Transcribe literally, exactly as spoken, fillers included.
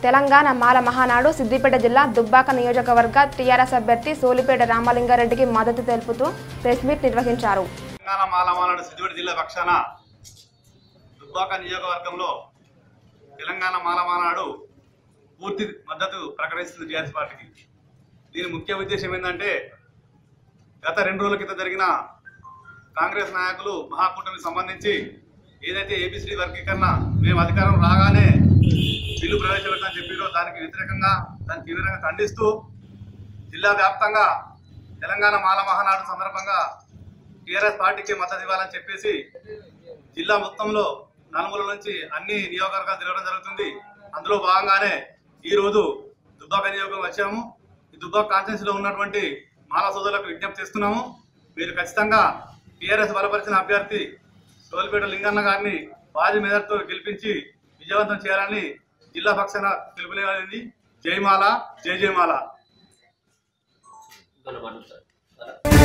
తెలంగాణ మాల మహానాడు సిద్దిపేట జిల్లా దుబ్బాక నియోజకవర్గ టీఆర్ఎస్ అభ్యర్థి సోలిపేట రామలింగారెడ్డికి మద్దతు తెలుపుతూ ప్రెస్ మీట్ నిర్వహించారు. తెలంగాణ మాల మహానాడు సిద్దిపేట జిల్లా పక్షాన దుబ్బాక నియోజకవర్గంలో తెలంగాణ మాల మహానాడు పూర్తి మద్దతు ప్రకటిస్తుంది టీఆర్ఎస్ పార్టీకి. దీని ముఖ్య ఉద్దేశం ఏంటంటే గత రెండు రోజుల క్రితం జరిగిన కాంగ్రెస్ నాయకులు మహాకూటమికి సంబంధించి ఏదైతే ఏబిసిడి వర్గీకరణ మేము అధికారం రాగానే బిల్లు ప్రవేశపెట్టాలని చెప్పారో దానికి వ్యతిరేకంగా దాన్ని తీవ్రంగా ఖండిస్తూ జిల్లా వ్యాప్తంగా తెలంగాణ మాల మహానాడు సందర్భంగా టీఆర్ఎస్ పార్టీకి మద్దతు ఇవ్వాలని చెప్పేసి జిల్లా మొత్తంలో నలుమూల నుంచి అన్ని నియోజకవర్గాలు తిరగడం జరుగుతుంది. అందులో భాగంగానే ఈరోజు దుబ్బాక నియోజకవర్గం వచ్చాము. ఈ దుబ్బాక కాన్స్టిట్యున్సీలో ఉన్నటువంటి మాల సోదరులకు విజ్ఞప్తి చేస్తున్నాము. మీరు ఖచ్చితంగా టీఆర్ఎస్ బలపరిచిన అభ్యర్థి సోలిపేట లింగన్న గారిని భారీ మెజార్టీతో గెలిపించి విజయవంతం చేయాలని జిల్లా పక్షాన పిలుపునివ్వాలి. జయమాల, జై జయమాల.